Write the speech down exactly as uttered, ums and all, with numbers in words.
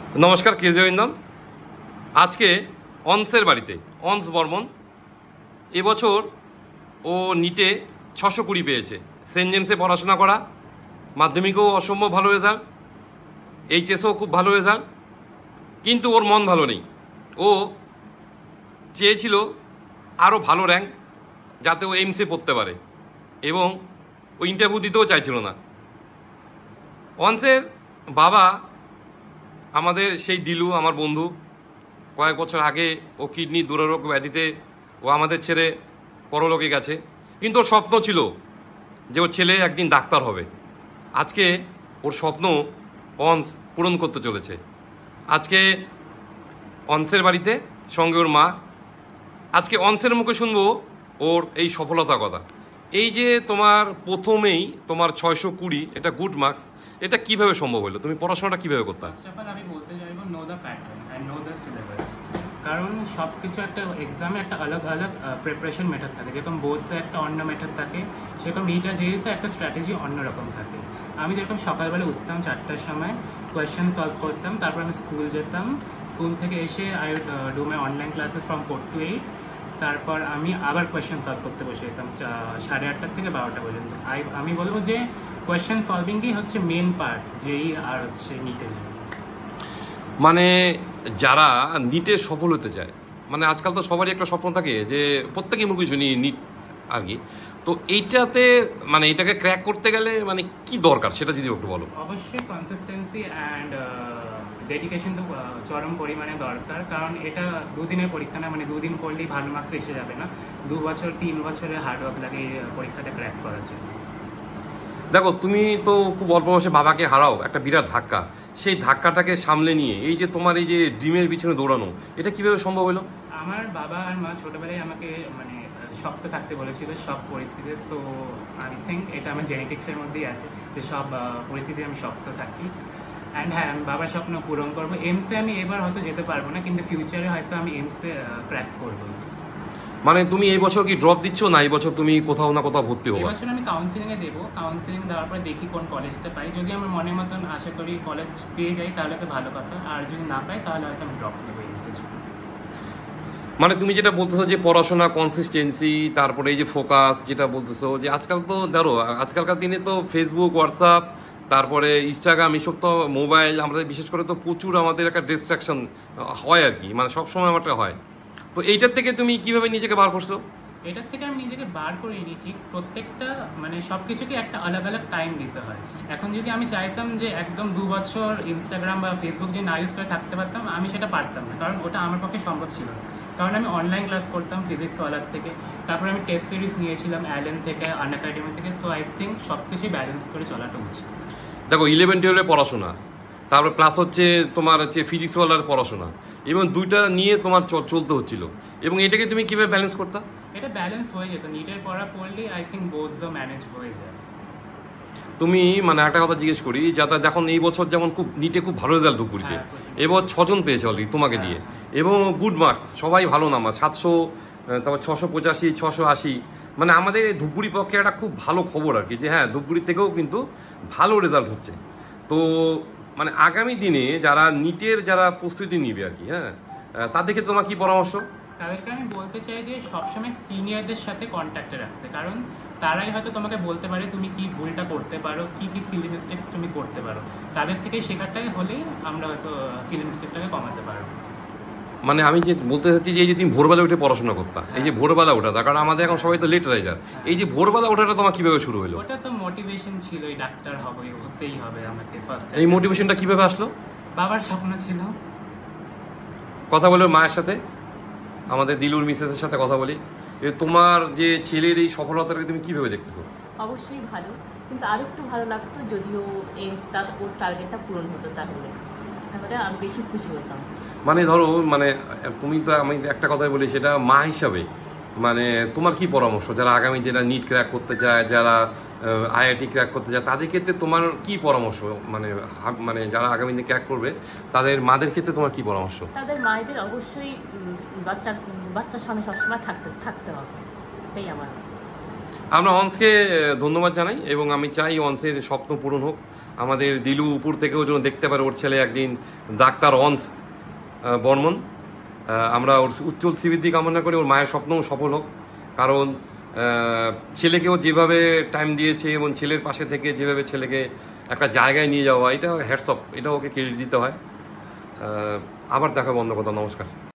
নমস্কার, কেজে ইন্দন। আজকে অনসের বাড়িতে অনস বর্মন এবছর ও নিটে ছশো কুড়ি পেয়েছে। সেন্ট জেমসে পড়াশোনা করা, মাধ্যমিকেও অসম্ভব ভালো রেজাল্ট, এইচএসও খুব ভালো রেজাল্ট, কিন্তু ওর মন ভালো নেই। ও চেয়েছিল আরও ভালো র্যাঙ্ক, যাতে ও এইমসে পড়তে পারে, এবং ও ইন্টারভিউ দিতেও চাইছিল না। অনসের বাবা আমাদের সেই দিলু, আমার বন্ধু, কয়েক বছর আগে ও কিডনি দুরারোগ্য ব্যাধিতে ও আমাদের ছেড়ে পরলোকে গেছে, কিন্তু ওর স্বপ্ন ছিল যে ওর ছেলে একদিন ডাক্তার হবে। আজকে ওর স্বপ্ন অনস পূরণ করতে চলেছে। আজকে অনসের বাড়িতে, সঙ্গে ওর মা। আজকে অনসের মুখে শুনবো ওর এই সফলতার কথা। এই যে তোমার প্রথমেই তোমার ছয়শো কুড়ি, এটা গুড মার্কস, এটা কিভাবে সম্ভব হলো? তুমি পড়াশোনাটা কিভাবে করতে? আমি বলতে চাইবো know the pattern and know the syllabus. কারণ সব কিছু একটা এক্সামে একটা আলাদা আলাদা প্রিপারেশন মেথড থাকে। যেরকম বোর্ডসে একটা অন্য মেথড থাকে, সেরকম নিটা যেহেতু একটা স্ট্র্যাটেজি অন্যরকম থাকে। আমি যেরকম সকালবেলা উঠতাম চারটার সময়, কোয়েশ্চেন সলভ করতাম, তারপর আমি স্কুল যেতাম। স্কুল থেকে এসে I do my online classes from four to eight. তারপর আমি আবার কোয়েশ্চেন সলভ করতে বসে যেতাম সাড়ে আটটার থেকে বারোটা পর্যন্ত। আই আমি বলবো যে কোয়েশ্চেন সলভিংই হচ্ছে মেন পার্ট যেই আর হচ্ছে নিটের জন্য। মানে যারা নিটে সফল হতে চায়, মানে আজকাল তো সবারই একটা স্বপ্ন থাকে যে প্রত্যেকেই মুখে শুনি নিট আর কি, তো এইটাতে মানে এটাকে ক্র্যাক করতে গেলে মানে কি দরকার সেটা যদি একটু বলো। অবশ্যই কনসিস্টেন্সি অ্যান্ড ডেডিকেশন তো চরম পরিমাণে দরকার। কারণ এটা দুদিনের পরীক্ষা না, মানে দুদিন পড়লেই ভালো মার্কস এসে যাবে না। দু বছর তিন বছরের হার্ডওয়ার্ক লাগে এই পরীক্ষাটা ক্র্যাক করার জন্য। দেখো, তুমি তো খুব অল্প বয়সে বাবাকে হারাও, একটা বিরাট ধাক্কা। সেই ধাক্কাটাকে সামলে নিয়ে এই যে তোমার এই যে ড্রিমের পিছনে দৌড়ানো, এটা কিভাবে সম্ভব হলো? আমার বাবা আর মা ছোটবেলায় আমাকে মানে শক্ত থাকতে বলেছিল সব পরিস্থিতিতে। সো আই থিঙ্ক এটা আমার জেনেটিক্সের মধ্যেই আছে যে সব পরিস্থিতি আমি শক্ত থাকি। অ্যান্ড হ্যাঁ, আমি বাবার স্বপ্ন পূরণ করবো। এমসে আমি এবার হয়তো যেতে পারবো না, কিন্তু ফিউচারে হয়তো আমি এমসে ক্র্যাক করবো। মানে তুমি এই বছর কি ড্রপ দিচ্ছ, না এই বছর তুমি কোথাও না কোথাও ভর্তি হবো? এই বছর আমি কাউন্সিলিংয়ে দেবো। কাউন্সিলিং দেওয়ার পরে দেখি কোন কলেজটা পাই। যদি আমার মনের মতন আশা করি কলেজ পেয়ে যাই তাহলে তো ভালো কথা, আর যদি না পাই তাহলে হয়তো আমি ড্রপ নেবো এমসে। মানে তুমি যেটা বলতেছো যে পড়াশোনা, কনসিস্টেন্সি, তারপরে এই যে ফোকাস, যেটা বলতেছো যে আজকাল তো ধরো আজকালকার দিনে তো ফেসবুক, হোয়াটসঅ্যাপ, তারপরে ইনস্টাগ্রাম, এইসব তো মোবাইল, আমাদের বিশেষ করে তো প্রচুর আমাদের একটা ডিস্ট্রাকশন হয় আর কি, মানে সবসময় আমারটা হয়। তো এইটার থেকে তুমি কিভাবে নিজেকে বার করছো? এটার থেকে আমি নিজেকে বার করিনি ঠিক। প্রত্যেকটা মানে সব কিছুকে একটা আলাদা আলাদা টাইম দিতে হয়। এখন যদি আমি চাইতাম যে একদম দু বছর ইনস্টাগ্রাম বা ফেসবুক যদি না ইউজ করে থাকতে পারতাম, আমি সেটা পারতাম না, কারণ ওটা আমার পক্ষে সম্ভব ছিল না। কারণ আমি অনলাইন ক্লাস করতাম ফিজিক্স ওয়ালার থেকে, তারপর আমি টেস্ট সিরিজ নিয়েছিলাম অ্যালেন থেকে, আন একাডেমি থেকে। সো আই থিঙ্ক সব কিছুই ব্যালেন্স করে চলাটা উচিত। দেখো, ইলেভেন টুয়েলভে পড়াশোনা, তারপরে প্লাস হচ্ছে তোমার হচ্ছে ফিজিক্স ওয়ালার পড়াশোনা, এবং দুইটা নিয়ে তোমার চলতে হচ্ছিল, এবং এটাকে তুমি কিভাবে ব্যালেন্স করতা? এটা ব্যালেন্স হয়ে যেত। নিটের পড়া পড়লে I think both the manage হয়ে যায়। তুমি মানে একটা কথা জিজ্ঞেস করি, যাতে দেখুন এই বছর যেমন খুব নিটে খুব ভালো রেজাল্ট ধুপগুড়িতে, এবার ছজন পেয়েছে অলরেডি তোমাকে দিয়ে, এবং গুড মার্কস, সবাই ভালো নাম্বার, সাতশো, তারপর ছশো পঁচাশি, ছশো আশি। মানে আমাদের এই ধূপগুড়ির পক্ষে একটা খুব ভালো খবর আর কি, যে হ্যাঁ ধূপগুড়ির থেকেও কিন্তু ভালো রেজাল্ট হচ্ছে। তো মানে আগামী দিনে যারা নিটের যারা প্রস্তুতি নিবে আর কি, হ্যাঁ, তাদেরকে তোমার কি পরামর্শ? তাদেরকে আমি বলতে চাই যে সবসময় সিনিয়রদের সাথে কন্ট্যাক্টে রাখতে। কারণ তারাই হয়তো তোমাকে বলতে পারে তুমি কি ভুলটা করতে পারো, কি কি সিলি মিস্টেক্স তুমি করতে পারো। তাদের থেকে শেখাটাই হলেই আমরা হয়তো সিলি মিস্টেকটাকে কমাতে পারবো। মানে আমি যে বলতে চাচ্ছি যে এই যে তুমি ভোরবেলা উঠে পড়াশোনা করতা, এই যে ভোরবেলা ওঠা, তার কারণ আমাদের এখন সবাই তো লেট রাইজার, এই যে ভোরবেলা ওঠাটা তোমার কিভাবে শুরু হলো? ওটা তো মোটিভেশন ছিল, ডাক্তার হবে, হতেই হবে আমাকে ফার্স্ট। এই মোটিভেশনটা কিভাবে আসলো? বাবার স্বপ্ন ছিল। কথা বলে মায়ের সাথে, আমাদের দিলুর মিসেসের সাথে কথা বলি, তোমার যে ছেলের এই সফলতাটাকে তুমি কিভাবে দেখতেছো? অবশ্যই ভালো, কিন্তু আরো একটু ভালো লাগতো যদিও এইমসটা ওর টার্গেটটা পূরণ হতো, তাহলে তাহলে আমি বেশি খুশি হতাম। মানে ধরো, মানে তুমি তো, আমি একটা কথাই বলি, সেটা মা হিসাবে মানে তোমার কি পরামর্শ যারা আগামী যারা নিট ক্র্যাক করতে চায়, যারা আইআইটি ক্র্যাক করতে চায়, তাদের ক্ষেত্রে তোমার কি পরামর্শ? মানে মানে যারা আগামী দিনে ক্র্যাক করবে তাদের মাদের ক্ষেত্রে তোমার কি পরামর্শ? তাদের মায়েদের অবশ্যই বাচ্চার বাচ্চার সামনে সবসময় থাকতে থাকতে হবে, এটাই আমার। আমরা অনসকে ধন্যবাদ জানাই, এবং আমি চাই অনসের স্বপ্ন পূরণ হোক। আমাদের দিলু উপর থেকেও যেন দেখতে পারে ওর ছেলে একদিন ডাক্তার অনস বর্মন। আমরা ওর উজ্জ্বল শ্রীবৃদ্ধি কামনা করি, ওর মায়ের স্বপ্নও সফল হোক। কারণ ছেলেকেও যেভাবে টাইম দিয়েছে এবং ছেলের পাশে থেকে যেভাবে ছেলেকে একটা জায়গায় নিয়ে যাওয়া, এটা হ্যাটস অফ, এটা ওকে ক্রেডিট দিতে হয়। আবার দেখা, বন্ধ কথা, নমস্কার।